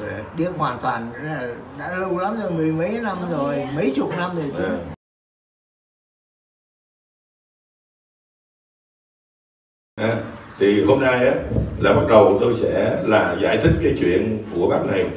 điếc hoàn toàn đã lâu lắm rồi, mười mấy năm rồi, mấy chục năm rồi chứ. Thì hôm nay á là bắt đầu tôi sẽ là giải thích cái chuyện của bác này.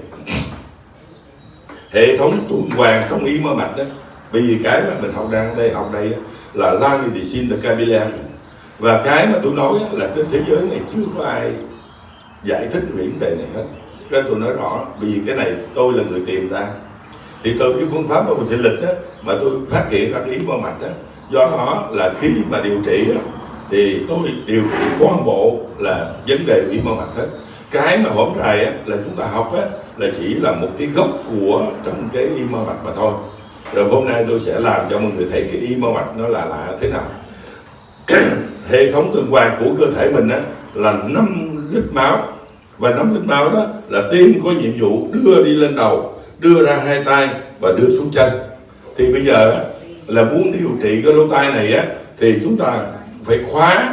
Hệ thống tuần hoàn trong y mơ mạch đó, bởi vì cái mà mình học học đây là La Medicine de Kabila, và cái mà tôi nói là trên thế giới này chưa có ai giải thích về vấn đề này hết. Nên tôi nói rõ, bởi vì cái này tôi là người tìm ra. Thì từ cái phương pháp của thị lịch đó, mà tôi phát hiện ra cái y mơ mạch đó, do đó là khi mà điều trị đó, thì tôi điều trị toàn bộ là vấn đề y mơ mạch hết. Cái mà hổm rày á, là chúng ta học á, là chỉ là một cái gốc của trong cái y mơ mạch mà thôi. Rồi hôm nay tôi sẽ làm cho mọi người thấy cái y mơ mạch nó là lạ thế nào. Hệ thống tuần hoàn của cơ thể mình á, là 5 lít máu, và 5 lít máu đó là tim có nhiệm vụ đưa đi lên đầu, đưa ra hai tay và đưa xuống chân. Thì bây giờ á, là muốn điều trị cái lỗ tai này á, thì chúng ta phải khóa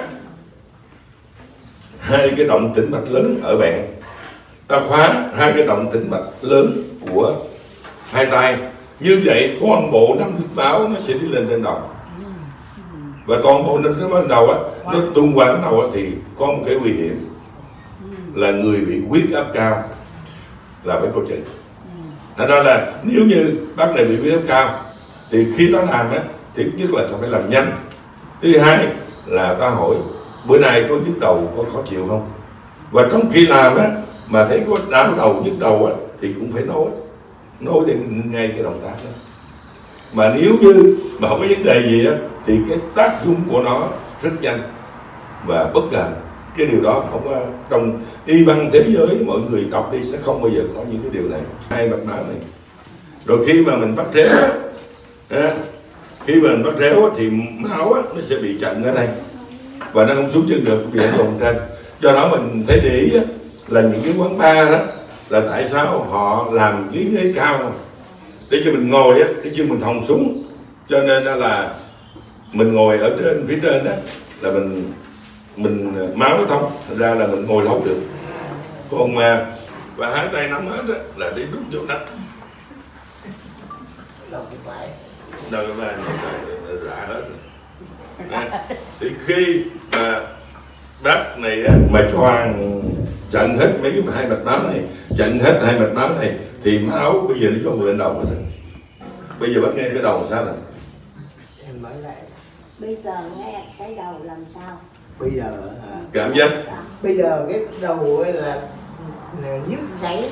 hai cái động tĩnh mạch lớn ở bẹn. Ta khóa hai cái động tĩnh mạch lớn của hai tay. Như vậy toàn bộ 5 lít máu nó sẽ đi lên trên đầu. Và toàn bộ 5 lít máu lên đầu á, nó tuần hoàn đầu á, thì có một cái nguy hiểm là người bị huyết áp cao là phải coi chừng. Thành ra là nếu như bác này bị huyết áp cao thì khi ta làm á, thì thứ nhất là ta phải làm nhanh. Thứ hai là ta hỏi bữa nay có nhức đầu, có khó chịu không? Và trong khi làm á, mà thấy có đau đầu, nhức đầu á, thì cũng phải nói để ngưng ngay cái động tác đó. Mà nếu như mà không có vấn đề gì á, thì cái tác dụng của nó rất nhanh và bất ngờ. Cái điều đó không có trong y văn thế giới, mọi người đọc đi sẽ không bao giờ có những cái điều này. Hai mạch máu này. Rồi khi mà mình bắt tréo á, khi mà mình bắt tréo á, thì máu á, nó sẽ bị chặn ở đây và nó không xuống chân được, bị ảnh hưởng trên. Do đó mình phải để ý á, là những cái quán bar đó là tại sao họ làm cái ghế cao để cho mình ngồi á, để cho mình thòng xuống. Cho nên là mình ngồi ở trên phía trên đó là mình máu nó thông, thành ra là mình ngồi lâu được. Còn mà và hai tay nắm hết á, là để đút vô đất. Đâu cái vai rã hết rồi. Thì khi mà bác này á, mà choàng chặn hết mấy cái hai mạch máu này, chặn hết hai mạch máu này, thì máu bây giờ nó dồn lên đầu rồi. Bây giờ bác nghe cái đầu làm sao rồi? Em nói lại. Bây giờ nghe cái đầu làm sao? Bây giờ cảm giác. Bây giờ cái đầu ấy là nhức gáy.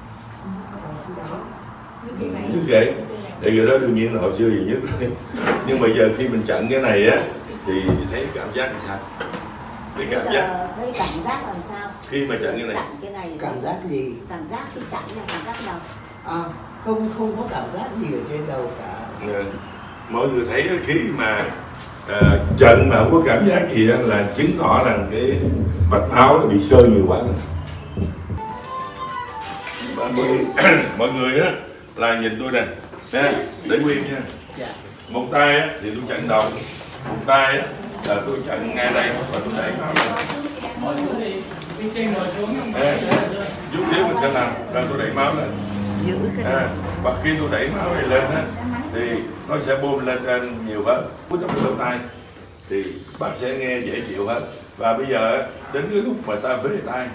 Nhức gáy. Thì cái đó đương nhiên là hồi xưa gì nhất rồi. Nhưng mà giờ khi mình chặn cái này á, thì thấy cảm giác làm sao? Cái cảm giác. Thấy cảm giác làm sao? Khi mà chặn cái này. Cảm giác gì? Cảm giác khi chặn là cảm giác đầu. Không có cảm giác gì ở trên đầu cả. Mọi người thấy khi mà chặn mà không có cảm giác gì đó, là chứng tỏ rằng cái mạch máu nó bị xơ nhiều quá. Mọi người á là nhìn tôi nè, để nguyên nha. Một tay á, thì tôi chặn đầu, một tay á, là tôi chặn ngay đây và tôi đẩy máu lên. Chút xíu mình sẽ làm, là tôi đẩy máu lên. Và khi tôi đẩy máu này lên á, thì nó sẽ bơm lên trên nhiều hơn. Cuối trong lỗ tai thì bác sẽ nghe dễ chịu hết. Và bây giờ đến cái lúc mà ta vê tay,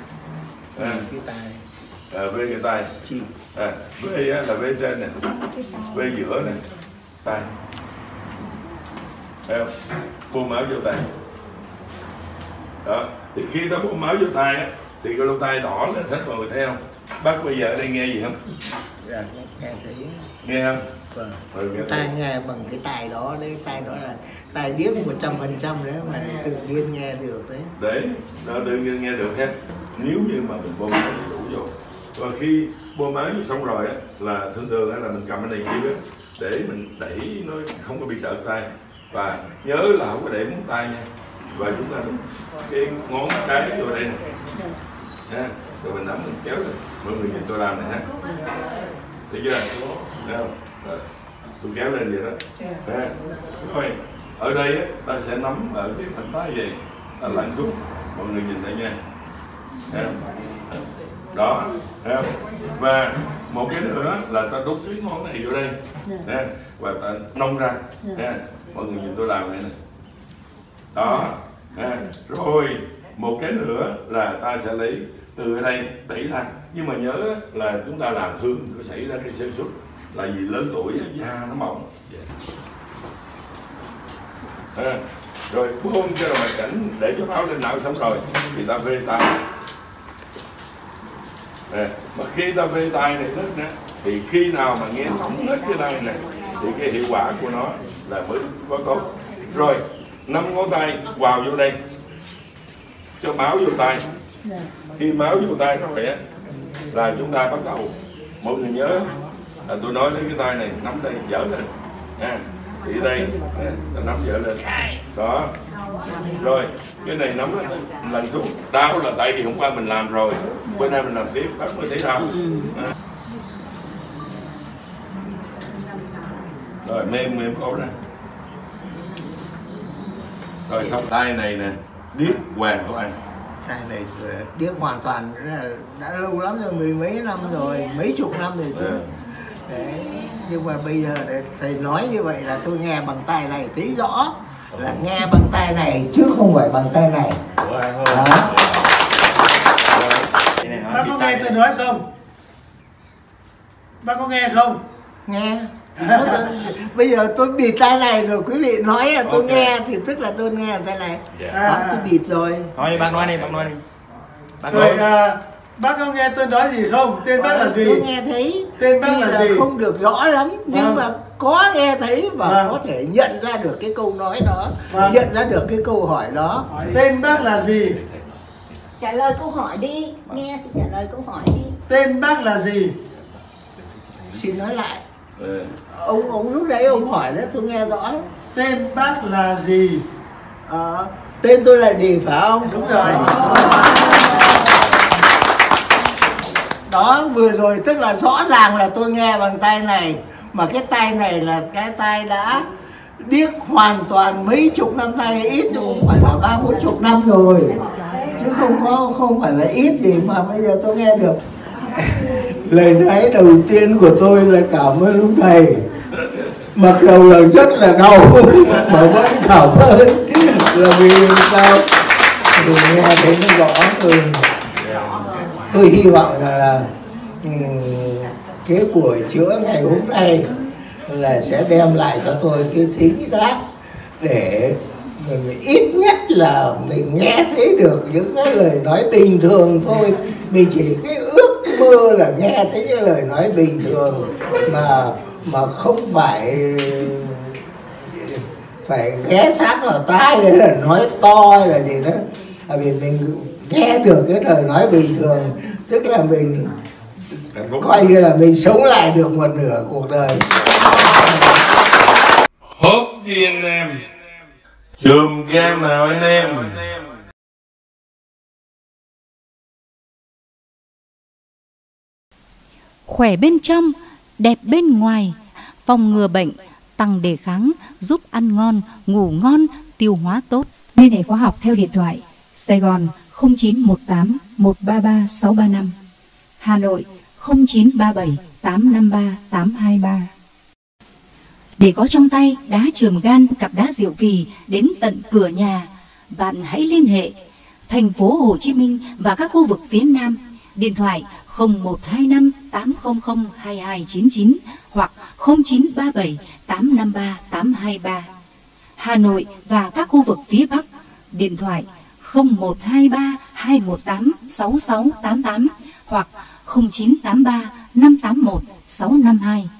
vê cái tay, vê là vê trên này, vê giữa này, tay, thấy không? Bơm máu vô tay. Đó, thì khi ta bơm máu vô tay á, thì cái lỗ tai đỏ lên hết, mọi người thấy không? Bác bây giờ ở đây nghe gì không? Dạ, nghe thấy. Nghe không? Vâng. Ta nghe bằng cái tai đó đấy, tai đó là tai điếc 100% đấy mà lại tự nhiên nghe được đấy. Đấy, nó tự nhiên nghe được ha. Nếu như mà mình bơm máu đủ vô. Và khi bơm máu vô xong rồi á, là thường là mình cầm cái này kia á, để mình đẩy nó không có bị trợt tay. Và nhớ là không có để móng tay nha. Và chúng ta cái ngón cái vô đây nè. Rồi mình nắm mình kéo lên. Mọi người nhìn tôi làm này ha. Thấy chưa? Thấy không? Rồi. Tôi kéo lên vậy đó. Rồi, ở đây á, ta sẽ nắm ở cái bàn tay vậy, ta lặn xuống. Mọi người nhìn thấy nha. đó. Và một cái nữa là ta đút cái ngón này vô đây và ta nông ra. Mọi người nhìn tôi làm này nè, đó. Rồi một cái nữa là ta sẽ lấy từ ở đây đẩy ra, nhưng mà nhớ là chúng ta làm thường có xảy ra cái sơ suất là vì lớn tuổi da nó mỏng. Rồi buông cho mặt cảnh để cho pháo lên não xong rồi thì ta vê tay. Mà khi ta vê tay này hết nữa thì khi nào mà nghe nóng hết cái tay này thì cái hiệu quả của nó là mới có tốt. Rồi 5 ngón tay vào vô đây cho máu vô tay. Khi máu vô tay rồi á là chúng ta bắt đầu, mọi người nhớ là tôi nói lấy cái tay này nắm đây dở lên nha, thì đây ta nắm dở lên đó. Rồi cái này nắm lần xuống đau là tại vì hôm qua mình làm rồi, bữa nay mình làm tiếp bác mới thấy đau. Rồi mềm cổ ra. Rồi xong tay này nè điếc hoàn toàn. Tay này điếc hoàn toàn đã lâu lắm rồi, mười mấy năm rồi, mấy chục năm rồi chứ. Đấy. Nhưng mà bây giờ thầy nói như vậy là tôi nghe bằng tay này thấy rõ, là nghe bằng tay này chứ không phải bằng tay này. Đó. Bác có nghe tôi nói không? Bác có nghe không? Nghe. Bây giờ tôi bịt tay này rồi, quý vị nói là tôi nghe thì tức là tôi nghe tay này. Đó, tôi bịt rồi. Thôi bác nói đi, bác nói đi. Bác Rồi, bác có nghe tôi nói gì không? Tên bác là gì? Tôi nghe thấy. Tên bác là gì? Không được rõ lắm, nhưng mà có nghe thấy và có thể nhận ra được cái câu nói đó, nhận ra được cái câu hỏi đó. Tên bác là gì? Trả lời câu hỏi đi, nghe thì trả lời câu hỏi đi. Tên bác là gì? Xin nói lại. Ông lúc đấy ông hỏi đó tôi nghe rõ. Tên bác là gì? Tên tôi là gì phải không? Đúng rồi. Đó, vừa rồi tức là rõ ràng là tôi nghe bằng tay này, mà cái tay này là cái tay đã điếc hoàn toàn mấy chục năm nay, ít cũng phải là 30-40 năm rồi, chứ không phải là ít gì mà bây giờ tôi nghe được. Lời nói đầu tiên của tôi là cảm ơn ông thầy, mặc đầu là rất là đau mà vẫn cảm ơn, là vì sao mình nghe thấy nó rõ hơn. Tôi hy vọng là cái buổi chữa ngày hôm nay là sẽ đem lại cho tôi cái thính giác để mình ít nhất là mình nghe thấy được những cái lời nói bình thường thôi. Mình chỉ cái ước mơ là nghe thấy những lời nói bình thường mà không phải ghé sát vào tai hay là nói to hay là gì đó. Vì mình nghe được cái lời nói bình thường tức là mình coi như là mình sống lại được một nửa cuộc đời. Hốt đi anh em, chùm game nào anh em. Khỏe bên trong, đẹp bên ngoài, phòng ngừa bệnh, tăng đề kháng, giúp ăn ngon, ngủ ngon, tiêu hóa tốt. Liên hệ khóa học theo điện thoại Sài Gòn 0918 133 635, Hà Nội 0937 853 823. Để có trong tay đá chườm gan, cặp đá diệu kỳ đến tận cửa nhà, bạn hãy liên hệ thành phố Hồ Chí Minh và các khu vực phía Nam. Điện thoại 0125 800 2299 hoặc 0937 853 823. Hà Nội và các khu vực phía Bắc. Điện thoại 0123 218 6688 hoặc 0983 581 652.